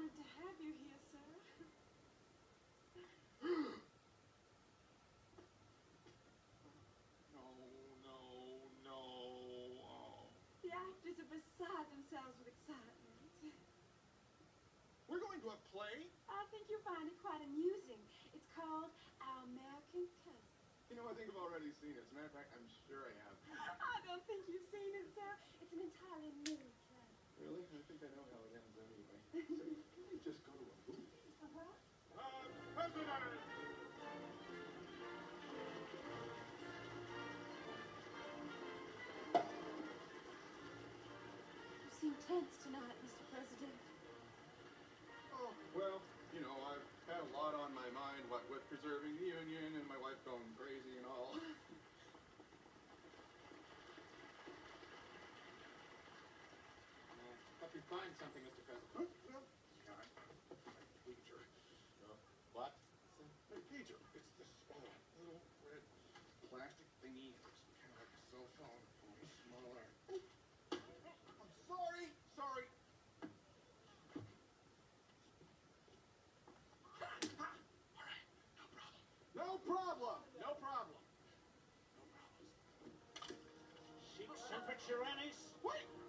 honored to have you here, sir. No. Oh. The actors are beside themselves with excitement. We're going to a play? I think you'll find it quite amusing. It's called Our American Cousin. You know, I think I've already seen it. As a matter of fact, I'm sure I have. I don't think you've seen it, sir. It's an entirely new play. Really? I think I know how it ends anyway. So, can we just go to a movie? President! You seem tense tonight, Mr. President. Oh, well, you know, I've had a lot on my mind, what with preserving the Union and my wife going crazy and all. Hope you find something, Mr. President. Huh? Well, yeah, my pager. What? My pager. It's this little red plastic thingy. It's kind of like a cell phone, only smaller. I'm sorry. All right, no problem. Sheep temperature, Annie's? Wait!